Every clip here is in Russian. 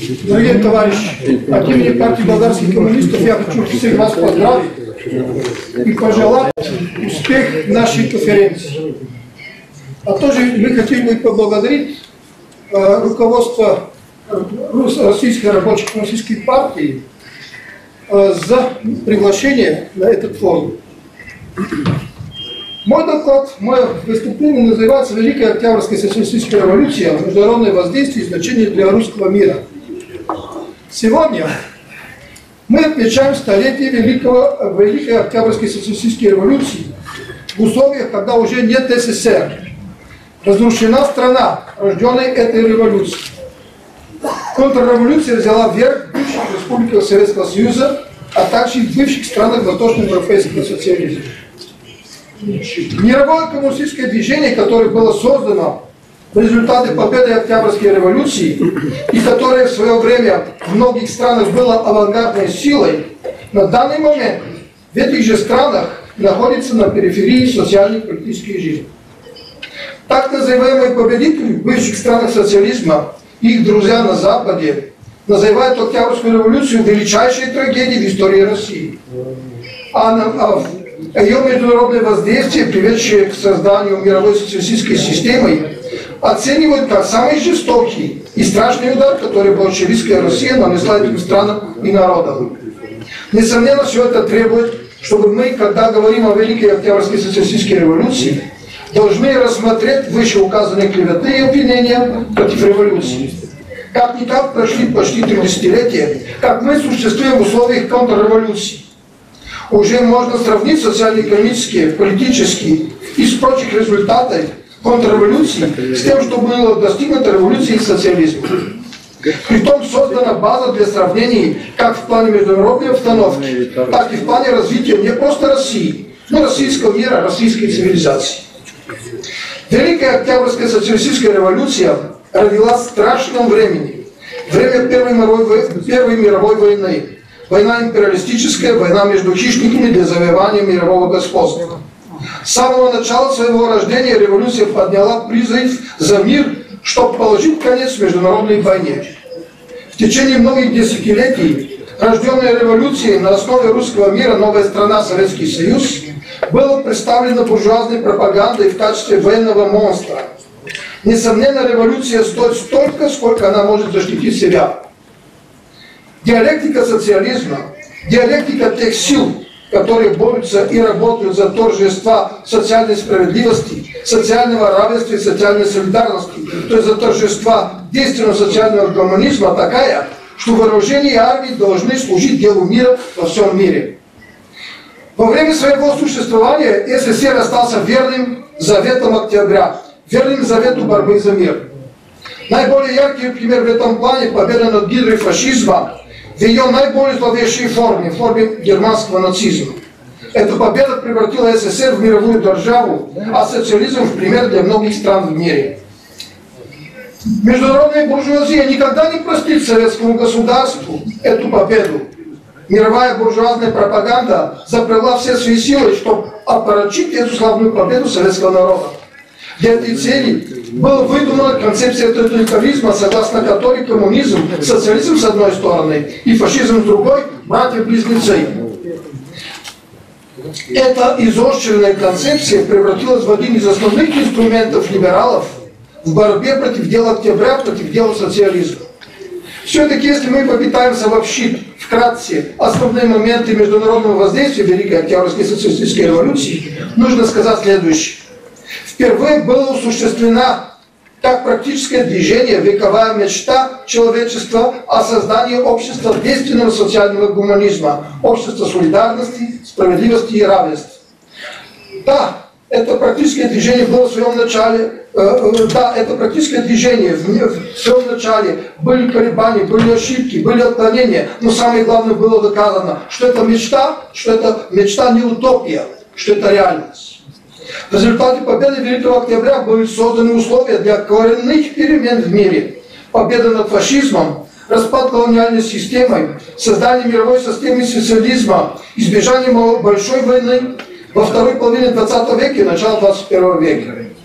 Дорогие товарищи, от имени партии болгарских коммунистов я хочу всех вас поздравить и пожелать успех нашей конференции. А тоже мы хотели бы поблагодарить руководство Российской рабочей коммунистической партии за приглашение на этот форум. Мой доклад, мое выступление называется «Великая Октябрьская социалистическая революция. Международное воздействие и значение для русского мира». Сегодня мы отмечаем столетие Великой Октябрьской социалистической революции в условиях, когда уже нет СССР. Разрушена страна, рожденная этой революцией. Контрреволюция взяла верх в бывших республиках Советского Союза, а также и в бывших странах восточноевропейского социализма. Мировое коммунистическое движение, которое было создано в результате победы Октябрьской революции и которое в свое время в многих странах было авангардной силой, на данный момент в этих же странах находится на периферии социальной и политической жизни. Так называемые победители в бывших странах социализма и их друзья на Западе называют Октябрьскую революцию величайшей трагедией в истории России. Ее международное воздействие, приведшее к созданию мировой социалистической системы, оценивают как самый жестокий и страшный удар, который большевистская Россия нанесла этим странам и народам. Несомненно, все это требует, чтобы мы, когда говорим о Великой Октябрьской социалистической революции, должны рассмотреть вышеуказанные клеветы и обвинения против революции. Как-никак прошли почти 3 десятилетия, как мы существуем в условиях контрреволюции. Уже можно сравнить социально-экономические, политические и прочих результаты контрреволюции с тем, что было достигнуто революцией социализма. Притом создана база для сравнений как в плане международной обстановки, так и в плане развития не просто России, но российского мира, российской цивилизации. Великая Октябрьская социалистическая революция родилась в страшном времени. Время Первой мировой войны. Война империалистическая, война между хищниками для завоевания мирового господства. С самого начала своего рождения революция подняла призыв за мир, чтобы положить конец международной войне. В течение многих десятилетий рожденная революцией на основе русского мира новая страна Советский Союз была представлена буржуазной пропагандой в качестве военного монстра. Несомненно, революция стоит столько, сколько она может защитить себя. Диалектика социализма, диалектика тех сил, которые борются и работают за торжества социальной справедливости, социального равенства и социальной солидарности, то есть за торжества действенного социального гуманизма, такая, что вооружение и армии должны служить делу мира во всем мире. Во время своего существования СССР остался верным заветам октября, верным завету борьбы за мир. Наиболее яркий пример в этом плане – победа над гидрой фашизма в ее наиболее зловещей форме, в форме германского нацизма. Эта победа превратила СССР в мировую державу, а социализм в пример для многих стран в мире. Международная буржуазия никогда не простит советскому государству эту победу. Мировая буржуазная пропаганда запрягла все свои силы, чтобы опорочить эту славную победу советского народа. Для этой цели была выдумана концепция тоталитаризма, согласно которой коммунизм, социализм с одной стороны и фашизм с другой – братья-близнецы. Эта изощренная концепция превратилась в один из основных инструментов либералов в борьбе против дела октября, против дела социализма. Все-таки, если мы попытаемся обобщить вкратце основные моменты международного воздействия Великой Октябрьской социалистической революции, нужно сказать следующее. Впервые была осуществлена как практическое движение вековая мечта человечества о создании общества действенного социального гуманизма, общества солидарности, справедливости и равенства. Да, это практическое движение было в своем начале, в своем начале были колебания, были ошибки, были отклонения, но самое главное было доказано, что это мечта не утопия, что это реальность. В результате победы Великого Октября были созданы условия для коренных перемен в мире. Победа над фашизмом, распад колониальной системы, создание мировой системы социализма, избежание большой войны во второй половине 20 века и начало 21 века.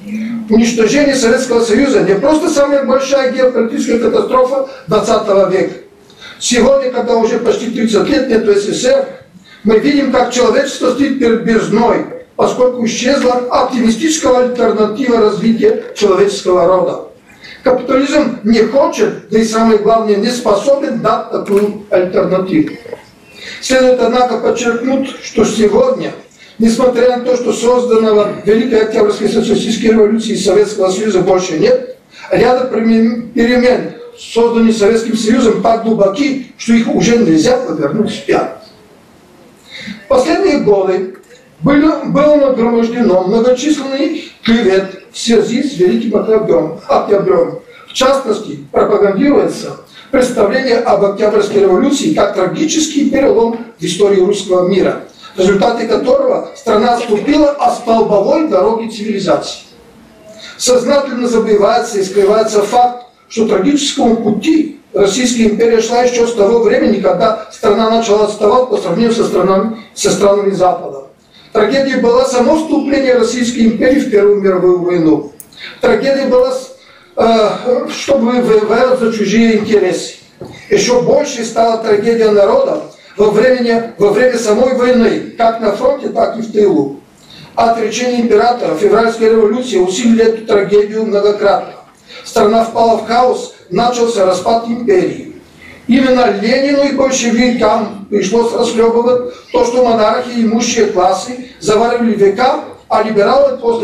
Уничтожение Советского Союза не просто самая большая геополитическая катастрофа 20 века. Сегодня, когда уже почти 30 лет нет СССР, мы видим, как человечество стоит перед бездной, поскольку исчезла оптимистическая альтернатива развития человеческого рода. Капитализм не хочет, да и самое главное, не способен дать такую альтернативу. Следует, однако, подчеркнуть, что сегодня, несмотря на то, что созданного Великой Октябрьской социалистической революции Советского Союза больше нет, ряд перемен, созданных Советским Союзом, так глубоки, что их уже нельзя повернуть вспять. В последние годы было нагромождено многочисленных клевет в связи с Великим Октябрем. В частности, пропагандируется представление об Октябрьской революции как трагический перелом в истории русского мира, в результате которого страна отступила от столбовой дороги цивилизации. Сознательно забывается и скрывается факт, что трагическому пути Российская империя шла еще с того времени, когда страна начала отставать по сравнению со странами Запада. Трагедией была само вступление Российской империи в Первую мировую войну. Трагедией была, чтобы воевать за чужие интересы. Еще больше стала трагедия народа во время самой войны, как на фронте, так и в тылу. Отречение императора, февральская революция усилили эту трагедию многократно. Страна впала в хаос, начался распад империи. Именно Ленину и большевикам пришлось расхлебывать то, что монархи и имущие классы заваривали века, а либералы после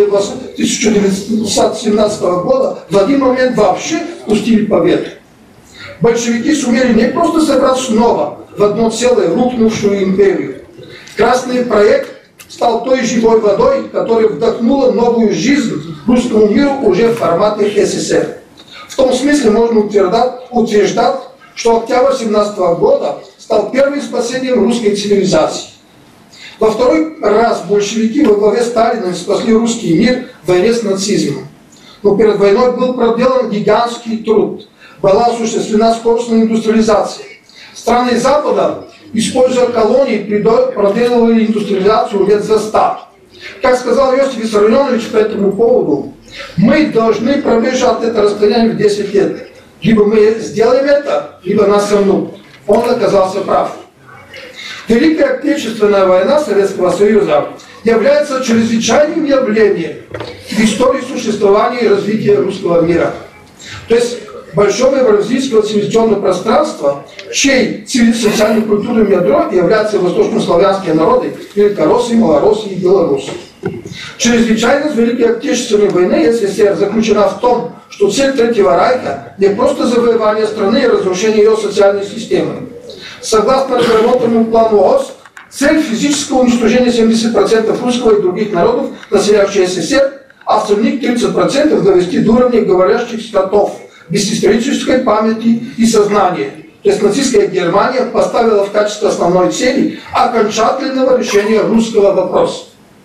1917 года в один момент вообще пустили по ветру. Большевики сумели не просто собрать снова в одно целое рухнувшую империю. Красный проект стал той живой водой, которая вдохнула новую жизнь русскому миру уже в формате СССР. В том смысле можно утверждать, что октябрь 1917 года стал первым спасением русской цивилизации. Во второй раз большевики во главе Сталина спасли русский мир в войне с нацизмом. Но перед войной был проделан гигантский труд. Была осуществлена скоростная индустриализация. Страны Запада, используя колонии, проделывали индустриализацию лет за 100. Как сказал Иосиф Виссарионович по этому поводу, мы должны пробежать это расстояние в 10 лет. Либо мы сделаем это, либо нас сомнут. Он оказался прав. Великая Отечественная война Советского Союза является чрезвычайным явлением в истории существования и развития русского мира. То есть большого евразийского цивилизационного пространства, чьей социальным культурным ядром являются восточнославянские народы, великороссы, малороссы и белорусы. Чрезвычайность Великой Отечественной войны СССР заключена в том, что цель Третьего Райха не просто завоевание страны и разрушение ее социальной системы. Согласно разработанному плану ООС, цель физического уничтожения 70% русского и других народов, населяющих СССР, а остальных 30% довести до уровня говорящих скотов, без исторической памяти и сознания. То есть нацистская Германия поставила в качестве основной цели окончательного решения русского вопроса.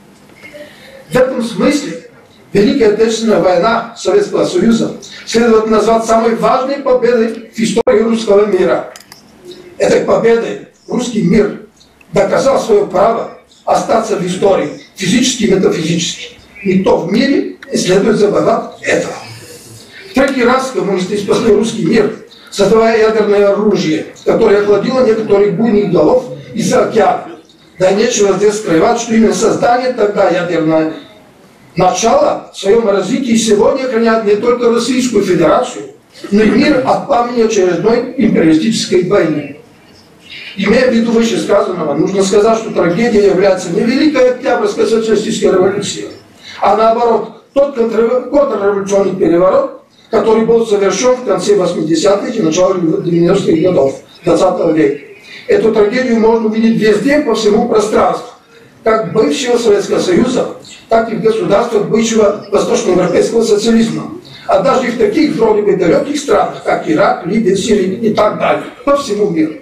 В этом смысле Великая Отечественная война Советского Союза следует назвать самой важной победой в истории русского мира. Этой победой русский мир доказал свое право остаться в истории физически и метафизически. Никто в мире не следует забывать этого. В третий раз коммунисты спасли русский мир, создавая ядерное оружие, которое охладило некоторых буйных голов из-за океана. Да нечего здесь скрывать, что именно создание тогда ядерное начало в своем развитии сегодня охраняет не только Российскую Федерацию, но и мир от пламени очередной империалистической войны. Имея в виду вышесказанного, нужно сказать, что трагедия является не Великой Октябрьской социалистической революцией, а наоборот, тот контрреволюционный переворот, который был совершен в конце 80-х и начале 90-х годов 20 века. Эту трагедию можно увидеть везде, по всему пространству, как бывшего Советского Союза, так и в государствах бывшего восточноевропейского социализма, а даже и в таких вроде бы далеких странах, как Ирак, Ливия, Сирия и так далее, по всему миру.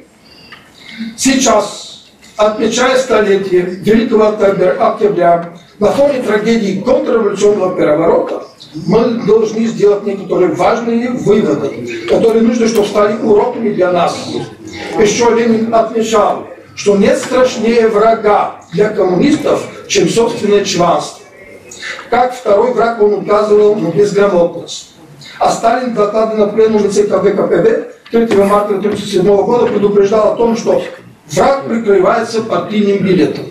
Сейчас, отмечая столетие Великого Октября, на фоне трагедии контрреволюционного переворота, мы должны сделать некоторые важные выводы, которые нужно, чтобы стали уроками для нас. Еще Ленин отмечал, что нет страшнее врага для коммунистов, чем собственное чванство. Как второй враг он указывал на безграмотность. А Сталин в докладе на пленуме ЦК ВКПБ 3 марта 1937 года предупреждал о том, что враг прикрывается партийным билетом.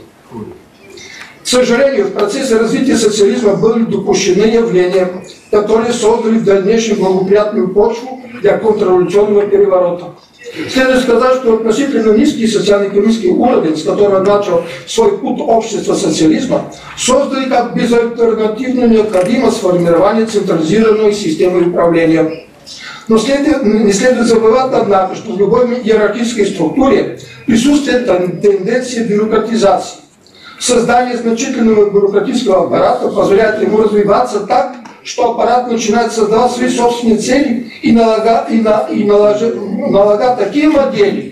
К сожалению, в процессе развития социализма были допущены явления, которые создали в дальнейшем благоприятную почву для контрреволюционного переворота. Следует сказать, что относительно низкий социально-экономический уровень, с которого начал свой путь общества социализма, создали как безальтернативную необходимость формирования централизированной системы управления. Но не следует забывать, однако, что в любой иерархической структуре присутствует тенденция бюрократизации. Создание значительного бюрократического аппарата позволяет ему развиваться так, что аппарат начинает создавать свои собственные цели и налагать такие модели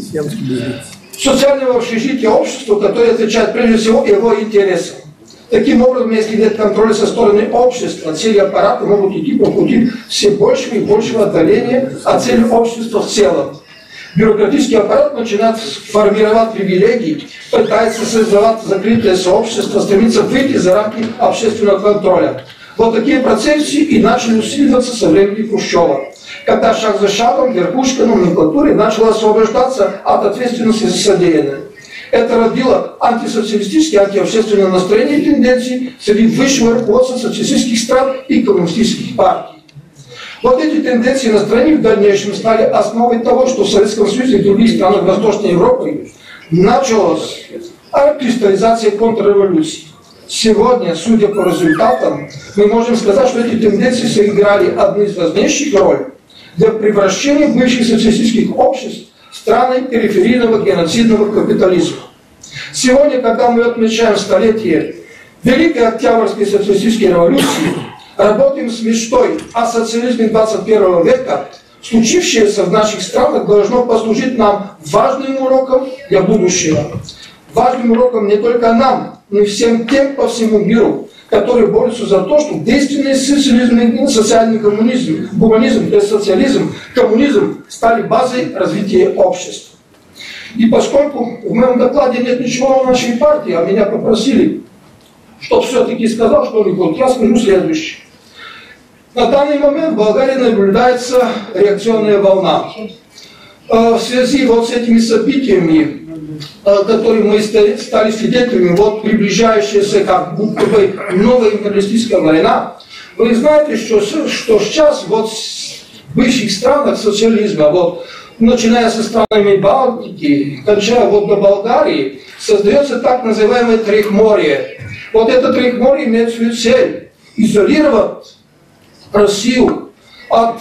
социального общежития общества, которые отвечают прежде всего его интересам. Таким образом, если нет контроля со стороны общества, цели аппарата могут идти по пути все большего и большего отдаления от цели общества в целом. Бюрократический аппарат начинает формировать привилегии, пытается создавать закрытое сообщество, стремится выйти за рамки общественного контроля. Вот такие процессы и начали усиливаться со времени Хрущева, когда шаг за шагом верхушка номенклатуры начала освобождаться от ответственности за содеянное. Это родило антисоциалистические, антиобщественные настроения и тенденции среди высшего руководства социалистических стран и коммунистических партий. Вот эти тенденции и настроения в дальнейшем стали основой того, что в Советском Союзе и других странах Восточной Европы началась кристаллизация контрреволюции. Сегодня, судя по результатам, мы можем сказать, что эти тенденции сыграли одну из важнейших ролей для превращения бывших социалистических обществ в страны периферийного геноцидного капитализма. Сегодня, когда мы отмечаем столетие Великой Октябрьской социалистической революции, работаем с мечтой о социализме 21 века, случившееся в наших странах должно послужить нам важным уроком для будущего. Важным уроком не только нам, но и всем тем по всему миру, которые борются за то, чтобы действенный социализм и социальный коммунизм, гуманизм, то есть социализм, коммунизм стали базой развития общества. И поскольку в моем докладе нет ничего о нашей партии, а меня попросили, чтобы все-таки сказал что-нибудь, я скажу следующее. На данный момент в Болгарии наблюдается реакционная волна. В связи вот с этими событиями, которые мы стали свидетелями, вот приближающаяся как будто бы новая империалистическая война, вы знаете, что сейчас вот в бывших странах социализма, вот, начиная со странами Балтики, кончая вот до Болгарии, создается так называемое Трехморье. Вот это Трехморье имеет свою цель – изолировать Россию от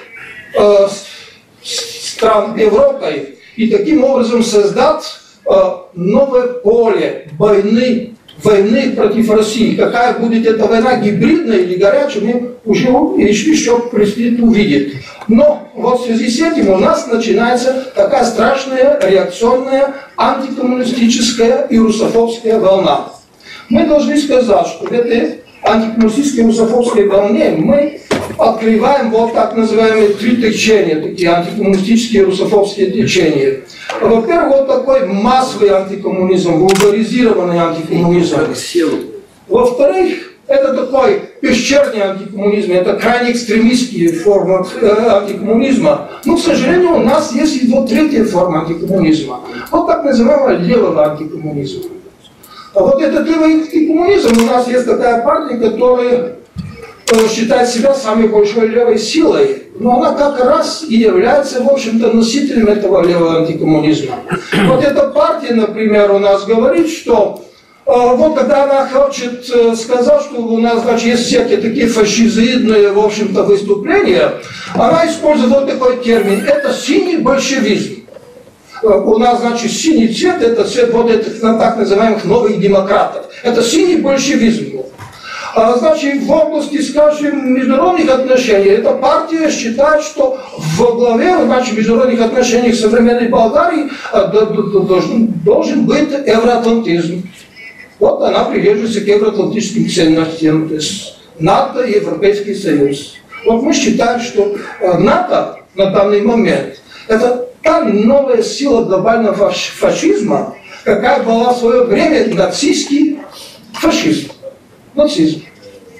стран Европы и таким образом создать новое поле войны против России. Какая будет эта война, гибридная или горячая, мы уже еще предстоит увидеть. Но вот в связи с этим у нас начинается такая страшная реакционная антикоммунистическая и русофобская волна. Мы должны сказать, что в этой антикоммунистической и русофобской волне мы открываем вот так называемые три течения, такие антикоммунистические и русофобские течения. Во-первых, вот такой массовый антикоммунизм, вулгаризированный антикоммунизм. Во-вторых, это такой пещерный антикоммунизм, это крайне экстремистские формы антикоммунизма. Но, к сожалению, у нас есть и вот третья форма антикоммунизма. Вот так называемого левого антикоммунизма. А вот этот левый антикоммунизм, у нас есть такая партия, которая считает себя самой большой левой силой, но она как раз и является, в общем-то, носителем этого левого антикоммунизма. Вот эта партия, например, у нас говорит, что вот когда она хочет сказать, что у нас, значит, есть всякие такие фашизоидные, в общем-то, выступления, она использует вот такой термин, это синий большевизм. У нас, значит, синий цвет, это цвет вот этих так называемых новых демократов. Это синий большевизм. Значит, в области, скажем, международных отношений, эта партия считает, что во главе, значит, международных отношений в современной Болгарии должен быть евроатлантизм. Вот она придерживается к евроатлантическим ценностям, то есть НАТО и Европейский Союз. Вот мы считаем, что НАТО на данный момент это та новая сила глобального фашизма, какая была в свое время нацистский фашизм. Нацизм.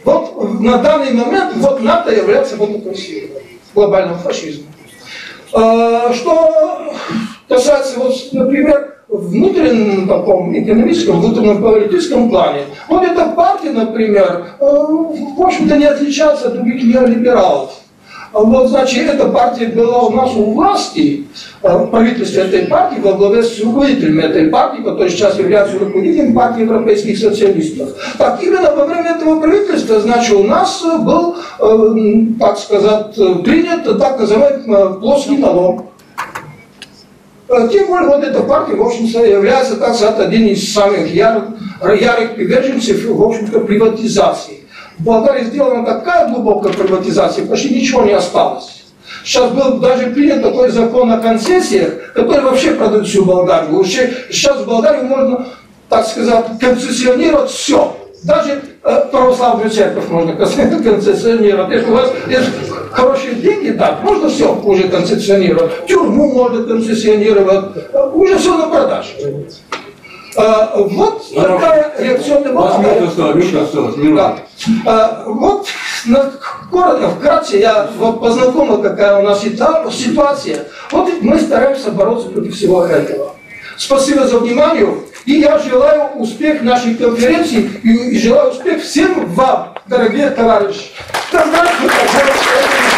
Вот на данный момент вот НАТО является вот такой силой глобального фашизма. Что касается, вот, например, внутреннем таком экономическом, внутреннем политическом плане, вот эта партия, например, в общем-то не отличается от других неолибералов. Вот, значит, эта партия была у нас у власти, в правительстве этой партии, во главе с руководителем этой партии, который сейчас является руководителем партии европейских социалистов. Так, именно во время этого правительства, значит, у нас был, так сказать, принят так называемый плоский налог. Тем более, вот эта партия, в общем-то, является, так сказать, один из самых ярых приверженцев, в общем-то, приватизации. В Болгарии сделана такая глубокая приватизация, почти ничего не осталось. Сейчас был даже принят такой закон о концессиях, который вообще продает всю Болгарию. Вообще, сейчас в Болгарии можно, так сказать, концессионировать все. Даже православную церковь можно концессионировать. Если у вас есть хорошие деньги, так, можно все уже концессионировать. Тюрьму можно концессионировать. Уже все на продажу. Вот такая реакционная вот коротко, вкратце я вот познакомил, какая у нас ситуация. Вот мы стараемся бороться против всего этого. Спасибо за внимание. И я желаю успеха нашей конференции и желаю успеха всем вам, дорогие товарищи.